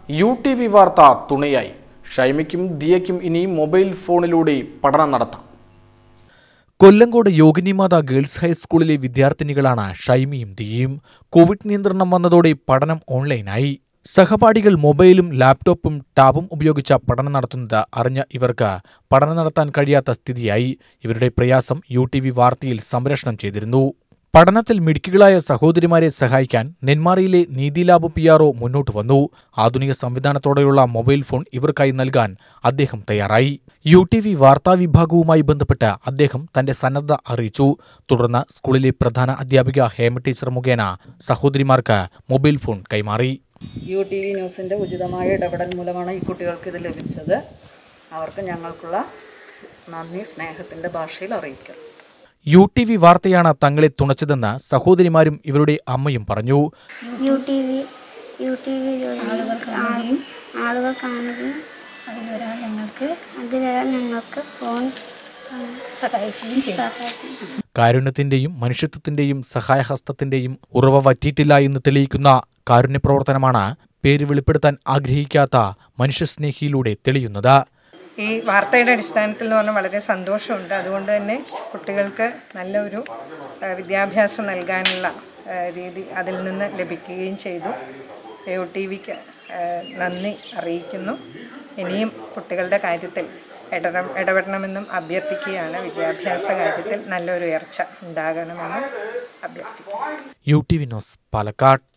UTV വാർത്ത തുണയായി. ഷൈമിക്കും ദിയയ്ക്കും ഇനി മൊബൈൽ ഫോണിലൂടെ പഠനം നടത്താം. കൊല്ലങ്കോട് യോഗിനിമാത ഗേൾസ് ഹൈസ്കൂളിലെ വിദ്യാർത്ഥിനികളാണ് ഷൈമിയും ദിയയും. കോവിഡ് നിയന്ത്രണം വന്നതോടെ പഠനം ഓൺലൈനായി. സഹപാഠികൾ മൊബൈലും ലാപ്ടോപ്പും ടാബും ഉപയോഗിച്ച പഠനം നടത്തുന്നത് അറിഞ്ഞ ഇവർക്ക് പഠനം നടത്താൻ കഴിയാത്ത സ്ഥിതിയായി. ഇവരുടെ പ്രയാസം UTV വാർത്തയിൽ സംപ്രേഷണം ചെയ്തിരുന്നു. പഠനത്തിൽ മിടുക്കികളായ സഹോദരിമാരെ സഹായിക്കാൻ നെന്മാറയിലെ നീതി ലാബ് PRO മുന്നോട്ട് വന്നു. ആധുനിക സംവിധാനത്തോടെയുള്ള മൊബൈൽ ഫോൺ ഇവർക്കായി നൽകാൻ അദ്ദേഹം തയ്യാറായി. UTV വാർത്താ വിഭാഗവുമായി ബന്ധപ്പെട്ട് അദ്ദേഹം തന്റെ സന്നദ്ധത അറിയിച്ചു. തുടർന്ന് സ്കൂളിലെ പ്രധാന അധ്യാപിക ഹേമ ടീച്ചർ മുഖേന സഹോദരിമാർക്ക് മൊബൈൽ ഫോൺ കൈമാറി. UTV ന്യൂസിൻ്റെ ഉചിതമായ ഇടപെടൽ മൂലമാണ് ഈ കുട്ടികൾക്ക് ഇത് ലഭിച്ചത്. അവർക്ക് ഞങ്ങൾക്കുള്ള നന്ദി സ്നേഹത്തിൻ്റെ ഭാഷയിൽ അറിയിക്കും. UTV വാർത്തയാണ് തങ്ങളെ തുണച്ചതെന്ന് സഹോദരിമാരും ഇവരുടെ അമ്മയും പറഞ്ഞു. ആളുകൾ കാണുകയും അതിലൊരാൾ ഞങ്ങൾക്ക് ഫോൺ സഹായിക്കുകയും ചെയ്തു. കാരുണ്യത്തിന്റെയും മനുഷ്യത്വത്തിന്റെയും സഹായഹസ്തത്തിന്റെയും ഉറവ വറ്റിയിട്ടില്ല എന്ന് തെളിയിക്കുന്ന കാരുണ്യപ്രവർത്തനമാണ് പേര് വെളിപ്പെടുത്താൻ ആഗ്രഹിക്കാത്ത മനുഷ്യസ്നേഹിയിലൂടെ തെളിയുന്നത്. ഈ വാർത്തയുടെ അടിസ്ഥാനത്തിൽ എന്ന് പറഞ്ഞാൽ വളരെ സന്തോഷമുണ്ട്. അതുകൊണ്ട് തന്നെ കുട്ടികൾക്ക് നല്ലൊരു വിദ്യാഭ്യാസം നൽകാനുള്ള രീതി അതിൽ നിന്ന് ലഭിക്കുകയും ചെയ്തു. UTVക്ക് നന്ദി അറിയിക്കുന്നു. ഇനിയും കുട്ടികളുടെ കാര്യത്തിൽ ഇടപെടണമെന്നും അഭ്യർത്ഥിക്കുകയാണ്. വിദ്യാഭ്യാസ കാര്യത്തിൽ നല്ലൊരു ഉയർച്ച ഉണ്ടാകണമെന്നും അഭ്യർത്ഥിക്കുന്നു. UTV news Palakkad.